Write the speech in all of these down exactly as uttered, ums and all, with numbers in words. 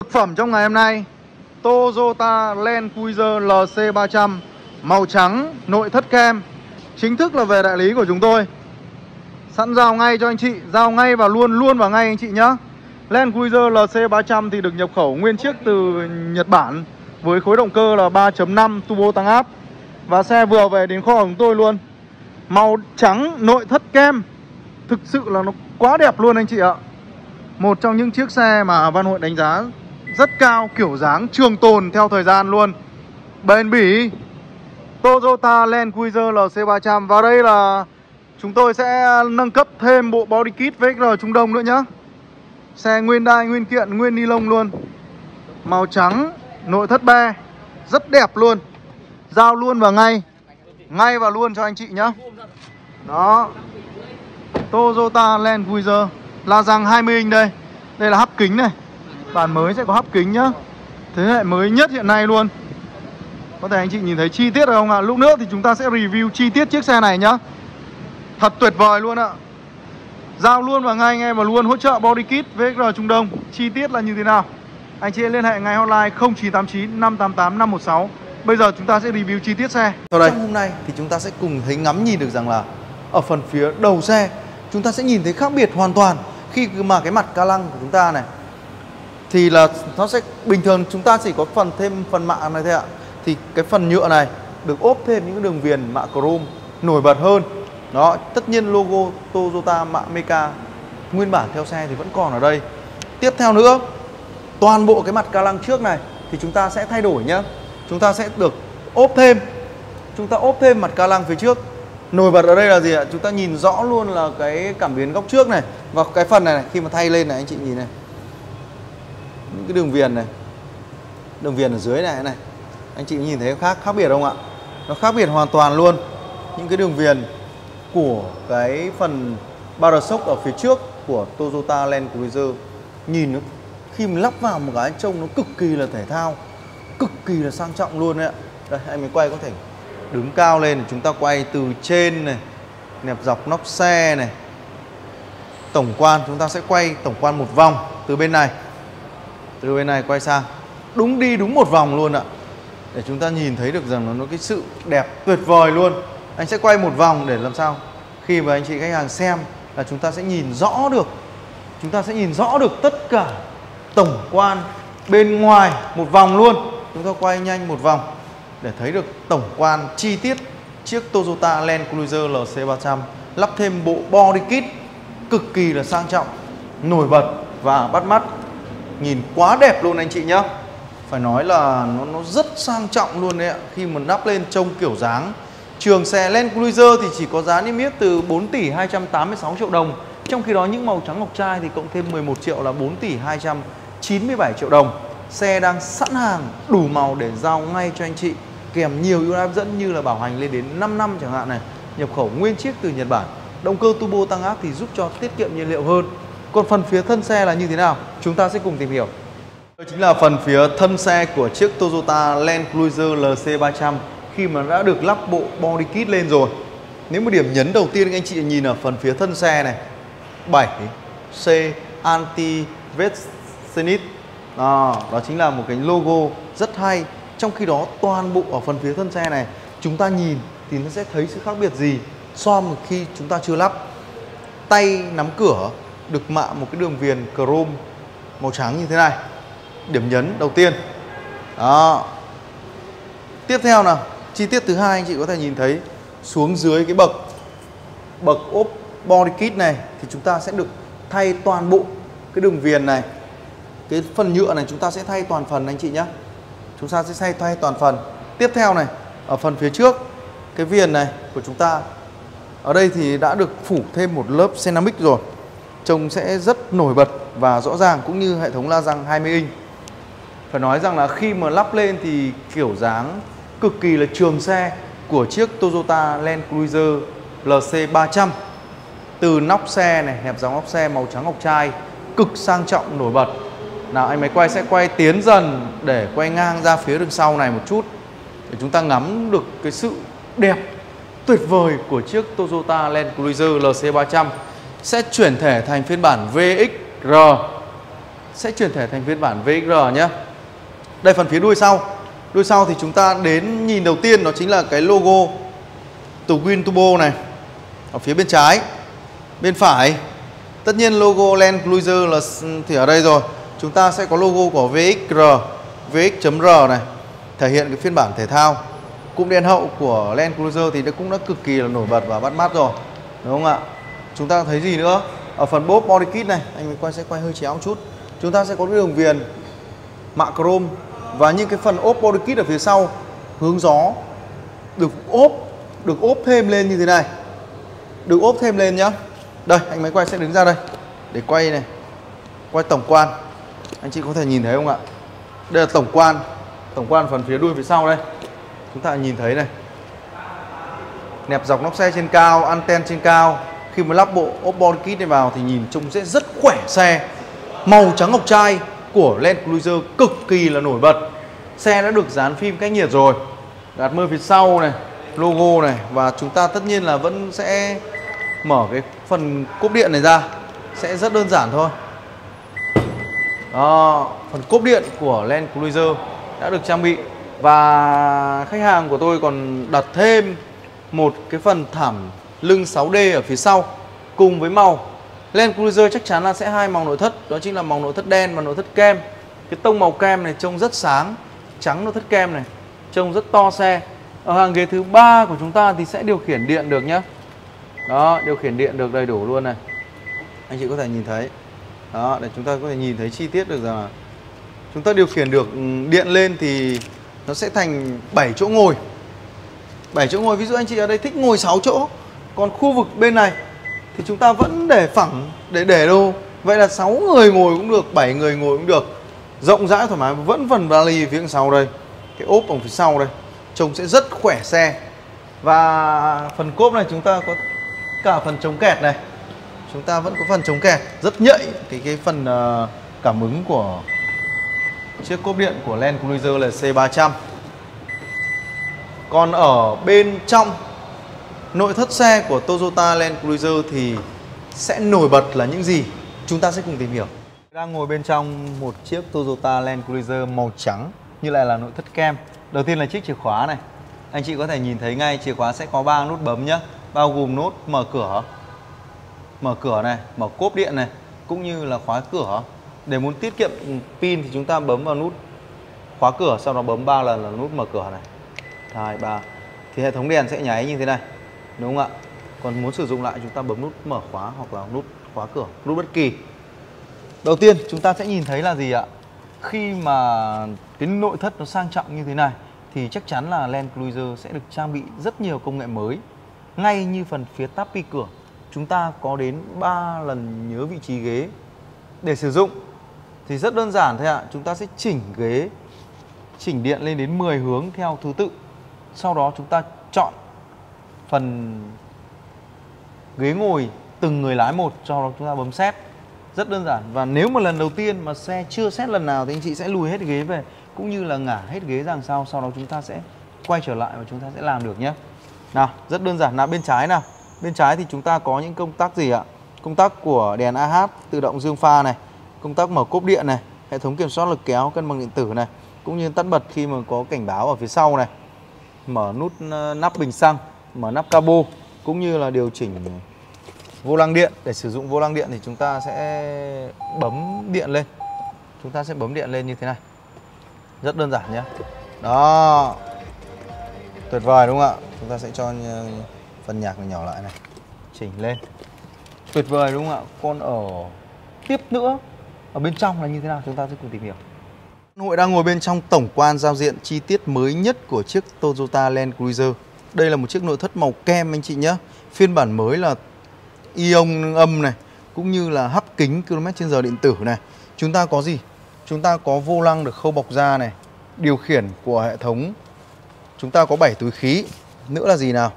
Thực phẩm trong ngày hôm nay, Toyota Land Cruiser L C ba trăm màu trắng, nội thất kem, chính thức là về đại lý của chúng tôi. Sẵn giao ngay cho anh chị, giao ngay và luôn luôn vào ngay anh chị nhé. Land Cruiser L C ba trăm thì được nhập khẩu nguyên chiếc từ Nhật Bản với khối động cơ là ba chấm năm turbo tăng áp. Và xe vừa về đến kho của chúng tôi luôn. Màu trắng, nội thất kem, thực sự là nó quá đẹp luôn anh chị ạ. Một trong những chiếc xe mà Văn Hội đánh giá rất cao, kiểu dáng trường tồn theo thời gian luôn, bền bỉ. Toyota Land Cruiser L C ba trăm. Vào đây là chúng tôi sẽ nâng cấp thêm bộ body kit với R Trung Đông nữa nhá. Xe nguyên đai, nguyên kiện, nguyên ni lông luôn. Màu trắng, nội thất be, rất đẹp luôn. Giao luôn và ngay, ngay và luôn cho anh chị nhá. Đó, Toyota Land Cruiser, la răng hai mươi inch đây. Đây là hấp kính này. Bản mới sẽ có hấp kính nhá. Thế hệ mới nhất hiện nay luôn. Có thể anh chị nhìn thấy chi tiết rồi không ạ? Lúc nữa thì chúng ta sẽ review chi tiết chiếc xe này nhá. Thật tuyệt vời luôn ạ. Giao luôn và ngay ngay và luôn hỗ trợ body kit với R Trung Đông. Chi tiết là như thế nào? Anh chị liên hệ ngay hotline không chín tám chín năm tám tám năm một sáu. Bây giờ chúng ta sẽ review chi tiết xe. Sau đây, hôm nay thì chúng ta sẽ cùng thấy ngắm nhìn được rằng là ở phần phía đầu xe chúng ta sẽ nhìn thấy khác biệt hoàn toàn. Khi mà cái mặt ca lăng của chúng ta này thì là nó sẽ bình thường chúng ta chỉ có phần thêm phần mạ này thôi ạ. Thì cái phần nhựa này được ốp thêm những đường viền mạ chrome nổi bật hơn. Đó, tất nhiên logo Toyota mạ Meca nguyên bản theo xe thì vẫn còn ở đây. Tiếp theo nữa, toàn bộ cái mặt ca lăng trước này thì chúng ta sẽ thay đổi nhá. Chúng ta sẽ được ốp thêm, chúng ta ốp thêm mặt ca lăng phía trước. Nổi bật ở đây là gì ạ? Chúng ta nhìn rõ luôn là cái cảm biến góc trước này. Và cái phần này, này khi mà thay lên này anh chị nhìn này, những cái đường viền này, đường viền ở dưới này này, anh chị nhìn thấy khác khác biệt không ạ? Nó khác biệt hoàn toàn luôn. Những cái đường viền của cái phần barrel shock ở phía trước của Toyota Land Cruiser nhìn nó khi mình lắp vào một cái trông nó cực kỳ là thể thao, cực kỳ là sang trọng luôn đấy ạ. Đây anh mới quay, có thể đứng cao lên để chúng ta quay từ trên này, nẹp dọc nóc xe này. Tổng quan chúng ta sẽ quay tổng quan một vòng từ bên này, từ bên này quay sang đúng đi đúng một vòng luôn ạ, để chúng ta nhìn thấy được rằng là nó cái sự đẹp tuyệt vời luôn. Anh sẽ quay một vòng để làm sao khi mà anh chị khách hàng xem là chúng ta sẽ nhìn rõ được, chúng ta sẽ nhìn rõ được tất cả tổng quan bên ngoài một vòng luôn. Chúng ta quay nhanh một vòng để thấy được tổng quan chi tiết chiếc Toyota Land Cruiser L C ba trăm, lắp thêm bộ body kit cực kỳ là sang trọng, nổi bật và bắt mắt, nhìn quá đẹp luôn anh chị nhá. Phải nói là nó, nó rất sang trọng luôn đấy ạ. Khi mà lắp lên trông kiểu dáng trường xe Land Cruiser thì chỉ có giá niêm yết từ bốn tỷ hai trăm tám mươi sáu triệu đồng. Trong khi đó những màu trắng ngọc trai thì cộng thêm mười một triệu là bốn tỷ hai trăm chín mươi bảy triệu đồng. Xe đang sẵn hàng đủ màu để giao ngay cho anh chị, kèm nhiều ưu đãi hấp dẫn như là bảo hành lên đến năm năm chẳng hạn này, nhập khẩu nguyên chiếc từ Nhật Bản, động cơ turbo tăng áp thì giúp cho tiết kiệm nhiên liệu hơn. Còn phần phía thân xe là như thế nào? Chúng ta sẽ cùng tìm hiểu. Đó chính là phần phía thân xe của chiếc Toyota Land Cruiser L C ba trăm khi mà đã được lắp bộ body kit lên rồi. Nếu một điểm nhấn đầu tiên anh chị nhìn ở phần phía thân xe này, bảy C Anti Zenith. À, đó chính là một cái logo rất hay. Trong khi đó toàn bộ ở phần phía thân xe này chúng ta nhìn thì nó sẽ thấy sự khác biệt gì so với khi chúng ta chưa lắp. Tay nắm cửa được mạ một cái đường viền chrome màu trắng như thế này, điểm nhấn đầu tiên. Đó. Tiếp theo nào, chi tiết thứ hai anh chị có thể nhìn thấy xuống dưới cái bậc bậc ốp body kit này thì chúng ta sẽ được thay toàn bộ cái đường viền này. Cái phần nhựa này chúng ta sẽ thay toàn phần anh chị nhé. Chúng ta sẽ thay thay toàn phần. Tiếp theo này, ở phần phía trước cái viền này của chúng ta, ở đây thì đã được phủ thêm một lớp ceramic rồi, trông sẽ rất nổi bật và rõ ràng, cũng như hệ thống la răng hai mươi inch. Phải nói rằng là khi mà lắp lên thì kiểu dáng cực kỳ là trường xe của chiếc Toyota Land Cruiser L C ba trăm. Từ nóc xe này, hẹp dáng nóc xe màu trắng ngọc trai, cực sang trọng nổi bật. Nào anh máy quay sẽ quay tiến dần để quay ngang ra phía đằng sau này một chút, để chúng ta ngắm được cái sự đẹp tuyệt vời của chiếc Toyota Land Cruiser L C ba trăm. Sẽ chuyển thể thành phiên bản V X R sẽ chuyển thể thành phiên bản vê ích rờ nhé. Đây phần phía đuôi sau. Đuôi sau thì chúng ta đến nhìn đầu tiên đó chính là cái logo Twin Turbo này ở phía bên trái. Bên phải tất nhiên logo Land Cruiser là thì ở đây rồi. Chúng ta sẽ có logo của vê ích rờ, vê ích chấm rờ này, thể hiện cái phiên bản thể thao. Cụm đèn hậu của Land Cruiser thì nó cũng đã cực kỳ là nổi bật và bắt mắt rồi, đúng không ạ? Chúng ta thấy gì nữa? Ở phần bốp body kit này, anh mình quay sẽ quay hơi chéo một chút. Chúng ta sẽ có cái đường viền mạ chrome và những cái phần ốp body kit ở phía sau hướng gió được ốp được ốp thêm lên như thế này, được ốp thêm lên nhá. Đây, anh máy quay sẽ đứng ra đây để quay này, quay tổng quan. Anh chị có thể nhìn thấy không ạ? Đây là tổng quan, tổng quan phần phía đuôi phía sau đây. Chúng ta nhìn thấy này, nẹp dọc nóc xe trên cao, anten trên cao. Khi mà lắp bộ ốp body kit này vào thì nhìn trông sẽ rất khỏe xe. Màu trắng ngọc trai của Land Cruiser cực kỳ là nổi bật. Xe đã được dán phim cách nhiệt rồi, gạt mưa phía sau này, logo này, và chúng ta tất nhiên là vẫn sẽ mở cái phần cốp điện này ra, sẽ rất đơn giản thôi. Đó, phần cốp điện của Land Cruiser đã được trang bị và khách hàng của tôi còn đặt thêm một cái phần thảm lưng sáu D ở phía sau cùng với màu. Land Cruiser chắc chắn là sẽ hai màu nội thất, đó chính là màu nội thất đen và nội thất kem. Cái tông màu kem này trông rất sáng, trắng nội thất kem này trông rất to xe. Ở hàng ghế thứ ba của chúng ta thì sẽ điều khiển điện được nhé. Đó, điều khiển điện được đầy đủ luôn này. Anh chị có thể nhìn thấy. Đó, để chúng ta có thể nhìn thấy chi tiết được rằng là chúng ta điều khiển được điện lên thì nó sẽ thành bảy chỗ ngồi. bảy chỗ ngồi, ví dụ anh chị ở đây thích ngồi sáu chỗ. Còn khu vực bên này thì chúng ta vẫn để phẳng để để đâu. Vậy là sáu người ngồi cũng được, bảy người ngồi cũng được. Rộng rãi thoải mái, vẫn phần vali phía sau đây. Cái ốp ở phía sau đây trông sẽ rất khỏe xe. Và phần cốp này chúng ta có cả phần chống kẹt này. Chúng ta vẫn có phần chống kẹt rất nhạy. Cái cái phần uh, cảm ứng của chiếc cốp điện của Land Cruiser là C ba trăm. Còn ở bên trong nội thất xe của Toyota Land Cruiser thì sẽ nổi bật là những gì? Chúng ta sẽ cùng tìm hiểu. Đang ngồi bên trong một chiếc Toyota Land Cruiser màu trắng, như lại là nội thất kem. Đầu tiên là chiếc chìa khóa này. Anh chị có thể nhìn thấy ngay chìa khóa sẽ có ba nút bấm nhé, bao gồm nút mở cửa, mở cửa này, mở cốp điện này, cũng như là khóa cửa. Để muốn tiết kiệm pin thì chúng ta bấm vào nút khóa cửa, sau đó bấm ba lần là nút mở cửa này. hai, ba. Thì hệ thống đèn sẽ nháy như thế này, đúng không ạ? Còn muốn sử dụng lại chúng ta bấm nút mở khóa hoặc là nút khóa cửa, nút bất kỳ. Đầu tiên chúng ta sẽ nhìn thấy là gì ạ? Khi mà cái nội thất nó sang trọng như thế này thì chắc chắn là Land Cruiser sẽ được trang bị rất nhiều công nghệ mới. Ngay như phần phía táp pi cửa, chúng ta có đến ba lần nhớ vị trí ghế. Để sử dụng thì rất đơn giản thôi ạ. Chúng ta sẽ chỉnh ghế, chỉnh điện lên đến mười hướng theo thứ tự. Sau đó chúng ta chọn phần ghế ngồi từng người lái một, sau đó chúng ta bấm set. Rất đơn giản. Và nếu mà lần đầu tiên mà xe chưa set lần nào thì anh chị sẽ lùi hết ghế về, cũng như là ngả hết ghế ra đằng sau. Sau đó chúng ta sẽ quay trở lại và chúng ta sẽ làm được nhé. Nào, rất đơn giản. Nào, bên trái nào. Bên trái thì chúng ta có những công tắc gì ạ? Công tắc của đèn a hát, tự động dương pha này, công tắc mở cốp điện này, hệ thống kiểm soát lực kéo, cân bằng điện tử này, cũng như tắt bật khi mà có cảnh báo ở phía sau này. Mở nút nắp bình xăng, mở nắp cabo, cũng như là điều chỉnh vô lăng điện. Để sử dụng vô lăng điện thì chúng ta sẽ bấm điện lên. Chúng ta sẽ bấm điện lên như thế này. Rất đơn giản nhé. Đó. Tuyệt vời đúng không ạ? Chúng ta sẽ cho phần nhạc này nhỏ lại này, chỉnh lên. Tuyệt vời đúng không ạ? Còn ở tiếp nữa, ở bên trong là như thế nào chúng ta sẽ cùng tìm hiểu. Hội đang ngồi bên trong tổng quan giao diện chi tiết mới nhất của chiếc Toyota Land Cruiser. Đây là một chiếc nội thất màu kem anh chị nhé. Phiên bản mới là ion âm này, cũng như là hấp kính ki lô mét trên giờ điện tử này. Chúng ta có gì? Chúng ta có vô lăng được khâu bọc da này, điều khiển của hệ thống. Chúng ta có bảy túi khí. Nữa là gì nào?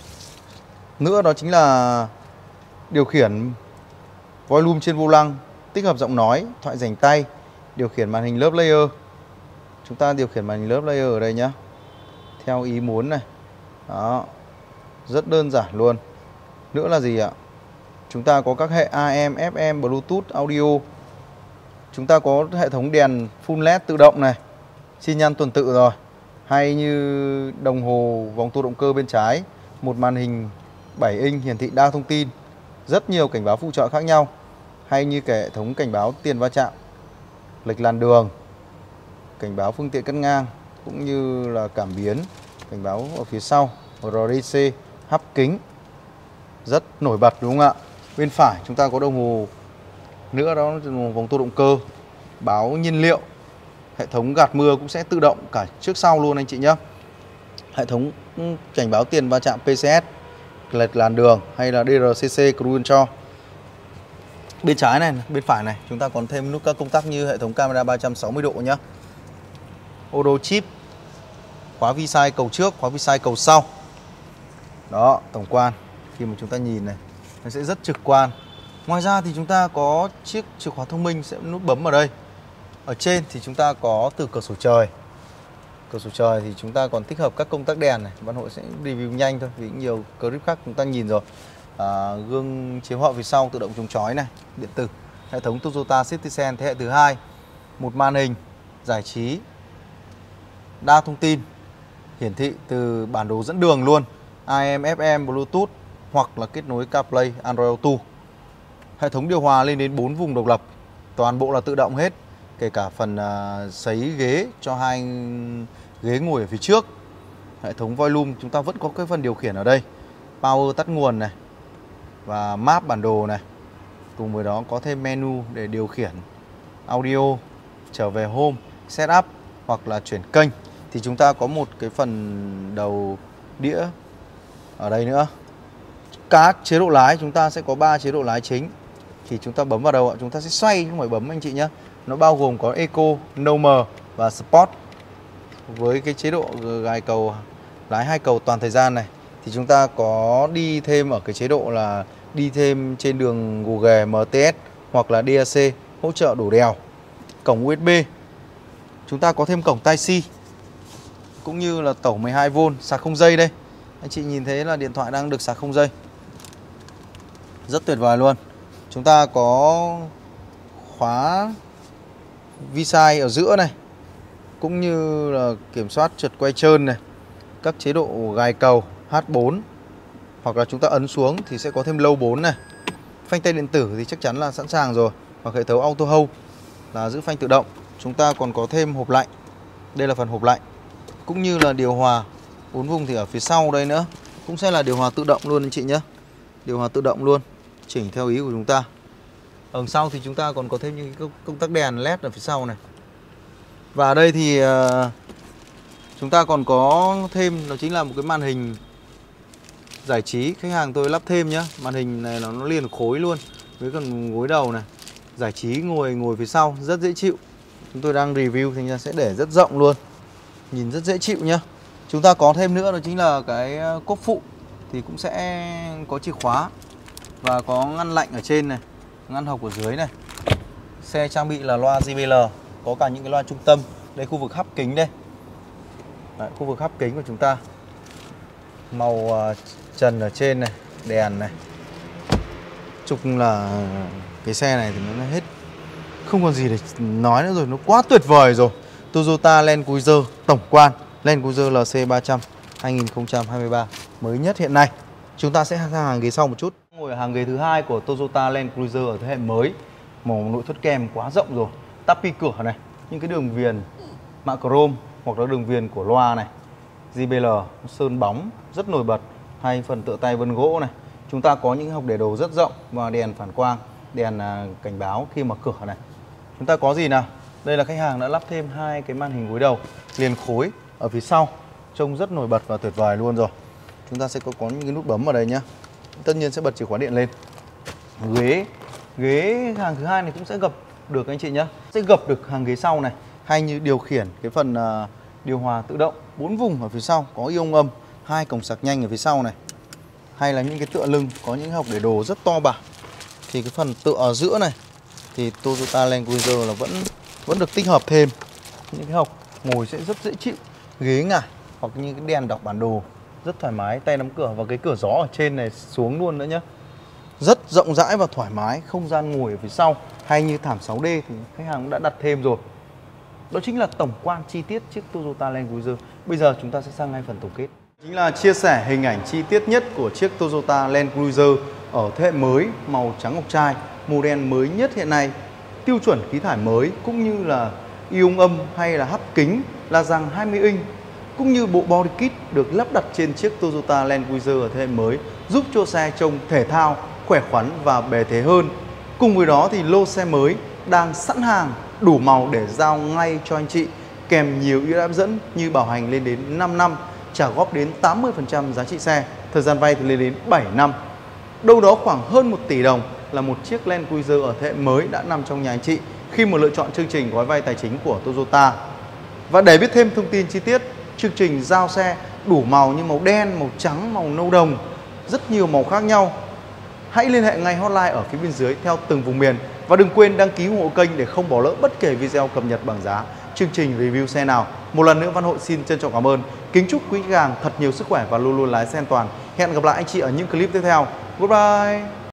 Nữa đó chính là điều khiển volume trên vô lăng, tích hợp giọng nói, thoại rảnh tay, điều khiển màn hình lớp layer. Chúng ta điều khiển màn hình lớp layer ở đây nhé, theo ý muốn này. Đó, rất đơn giản luôn. Nữa là gì ạ? Chúng ta có các hệ a em, ép em, Bluetooth, audio. chúng ta có hệ thống đèn full led tự động này, xi nhan tuần tự rồi. Hay như đồng hồ vòng tua động cơ bên trái, một màn hình bảy inch hiển thị đa thông tin, rất nhiều cảnh báo phụ trợ khác nhau. Hay như cái hệ thống cảnh báo tiền va chạm, lệch làn đường, cảnh báo phương tiện cắt ngang, cũng như là cảm biến, cảnh báo ở phía sau, rờ đê xê, hắp kính, rất nổi bật đúng không ạ? Bên phải chúng ta có đồng hồ nữa, đó là đồng hồ vòng tua động cơ, báo nhiên liệu, hệ thống gạt mưa cũng sẽ tự động cả trước sau luôn anh chị nhé. Hệ thống cảnh báo tiền va chạm pê xê ét, lệch làn đường hay là đê rờ xê xê cruise control. Bên trái này, bên phải này chúng ta còn thêm nút các công tắc như hệ thống camera ba trăm sáu mươi độ nhé, auto chip, khóa vi sai cầu trước, khóa vi sai cầu sau. Đó, tổng quan khi mà chúng ta nhìn này nó sẽ rất trực quan. Ngoài ra thì chúng ta có chiếc chìa khóa thông minh sẽ nút bấm ở đây. Ở trên thì chúng ta có từ cửa sổ trời. Cửa sổ trời thì chúng ta còn tích hợp các công tắc đèn này. Bạn Hội sẽ review nhanh thôi vì nhiều clip khác chúng ta nhìn rồi. À, gương chiếu hậu phía sau tự động chống chói này, điện tử. Hệ thống Toyota Citizen thế hệ thứ hai, một màn hình giải trí đa thông tin, hiển thị từ bản đồ dẫn đường luôn, a em, ép em, Bluetooth hoặc là kết nối CarPlay, Android Auto. Hệ thống điều hòa lên đến bốn vùng độc lập, toàn bộ là tự động hết, kể cả phần uh, sấy ghế cho hai ghế ngồi ở phía trước. Hệ thống volume chúng ta vẫn có cái phần điều khiển ở đây, power tắt nguồn này và map bản đồ này. Cùng với đó có thêm menu để điều khiển audio, trở về home, setup hoặc là chuyển kênh. Thì chúng ta có một cái phần đầu đĩa ở đây nữa. Các chế độ lái chúng ta sẽ có ba chế độ lái chính. Thì chúng ta bấm vào đâu ạ? Chúng ta sẽ xoay không phải bấm anh chị nhé. Nó bao gồm có Eco, Normal và Sport. Với cái chế độ gài cầu lái hai cầu toàn thời gian này thì chúng ta có đi thêm ở cái chế độ là đi thêm trên đường gồ ghề em tê ét hoặc là đê a xê, hỗ trợ đổ đèo. Cổng u ét bê, chúng ta có thêm cổng Tai-C cũng như là tổ mười hai vôn, sạc không dây đây. Anh chị nhìn thấy là điện thoại đang được sạc không dây, rất tuyệt vời luôn. Chúng ta có khóa vi sai ở giữa này, cũng như là kiểm soát trượt quay trơn này, các chế độ gài cầu hát bốn, hoặc là chúng ta ấn xuống thì sẽ có thêm low bốn này. Phanh tay điện tử thì chắc chắn là sẵn sàng rồi, hoặc hệ thống auto hold là giữ phanh tự động. Chúng ta còn có thêm hộp lạnh, đây là phần hộp lạnh, cũng như là điều hòa bốn vùng thì ở phía sau đây nữa, cũng sẽ là điều hòa tự động luôn anh chị nhé. Điều hòa tự động luôn, chỉnh theo ý của chúng ta. Ở đằng sau thì chúng ta còn có thêm những cái công tắc đèn led ở phía sau này. Và ở đây thì uh, chúng ta còn có thêm, đó chính là một cái màn hình giải trí. Khách hàng tôi lắp thêm nhá. Màn hình này nó liền khối luôn với phần gối đầu này. Giải trí ngồi ngồi phía sau rất dễ chịu. Chúng tôi đang review thì sẽ để rất rộng luôn, nhìn rất dễ chịu nhá. Chúng ta có thêm nữa đó chính là cái cốp phụ thì cũng sẽ có chìa khóa và có ngăn lạnh ở trên này, ngăn hộc ở dưới này. Xe trang bị là loa gi bê lờ, có cả những cái loa trung tâm. Đây khu vực hắp kính đây. Đấy, khu vực hắp kính của chúng ta. Màu uh, trần ở trên này, đèn này. Chung là cái xe này thì nó hết, không còn gì để nói nữa rồi, nó quá tuyệt vời rồi. Toyota Land Cruiser tổng quan, Land Cruiser lờ xê ba trăm hai không hai ba mới nhất hiện nay. Chúng ta sẽ sang hàng ghế sau một chút. Ngồi ở hàng ghế thứ hai của Toyota Land Cruiser ở thế hệ mới. Màu nội thất kem quá rộng rồi. Tapi cửa này, những cái đường viền mạ chrome hoặc là đường viền của loa này, gi bê lờ sơn bóng rất nổi bật. Hay phần tựa tay vân gỗ này. Chúng ta có những hộc để đồ rất rộng và đèn phản quang, đèn cảnh báo khi mở cửa này. Chúng ta có gì nào? Đây là khách hàng đã lắp thêm hai cái màn hình gối đầu liền khối ở phía sau, trông rất nổi bật và tuyệt vời luôn rồi. Chúng ta sẽ có, có những cái nút bấm ở đây nhá. Tất nhiên sẽ bật chìa khóa điện lên. Ghế ghế hàng thứ hai này cũng sẽ gập được anh chị nhá. Sẽ gập được hàng ghế sau này, hay như điều khiển cái phần uh, điều hòa tự động bốn vùng ở phía sau, có ion âm, hai cổng sạc nhanh ở phía sau này. Hay là những cái tựa lưng có những hộc để đồ rất to bản. Thì cái phần tựa ở giữa này thì Toyota Land Cruiser là vẫn vẫn được tích hợp thêm những cái hộc ngồi sẽ rất dễ chịu, ghế ngả hoặc như cái đèn đọc bản đồ rất thoải mái, tay nắm cửa và cái cửa gió ở trên này xuống luôn nữa nhá. Rất rộng rãi và thoải mái, không gian ngồi ở phía sau. Hay như thảm sáu D thì khách hàng cũng đã đặt thêm rồi. Đó chính là tổng quan chi tiết chiếc Toyota Land Cruiser. Bây giờ chúng ta sẽ sang ngay phần tổng kết. Chính là chia sẻ hình ảnh chi tiết nhất của chiếc Toyota Land Cruiser ở thế hệ mới màu trắng ngọc trai, model mới nhất hiện nay, tiêu chuẩn khí thải mới cũng như là ion âm hay là hấp kính la răng hai mươi inch, cũng như bộ body kit được lắp đặt trên chiếc Toyota Land Cruiser ở thế hệ mới giúp cho xe trông thể thao, khỏe khoắn và bề thế hơn. Cùng với đó thì lô xe mới đang sẵn hàng đủ màu để giao ngay cho anh chị, kèm nhiều ưu đãi hấp dẫn như bảo hành lên đến năm năm, trả góp đến tám mươi phần trăm giá trị xe, thời gian vay thì lên đến bảy năm. Đâu đó khoảng hơn một tỷ đồng là một chiếc Land Cruiser ở thế hệ mới đã nằm trong nhà anh chị khi mà lựa chọn chương trình gói vay tài chính của Toyota. Và để biết thêm thông tin chi tiết, chương trình giao xe đủ màu như màu đen, màu trắng, màu nâu đồng, rất nhiều màu khác nhau, hãy liên hệ ngay hotline ở phía bên dưới theo từng vùng miền. Và đừng quên đăng ký ủng hộ kênh để không bỏ lỡ bất kể video cập nhật bảng giá, chương trình review xe nào. Một lần nữa Văn Hội xin trân trọng cảm ơn. Kính chúc quý khách hàng thật nhiều sức khỏe và luôn luôn lái xe an toàn. Hẹn gặp lại anh chị ở những clip tiếp theo. Goodbye.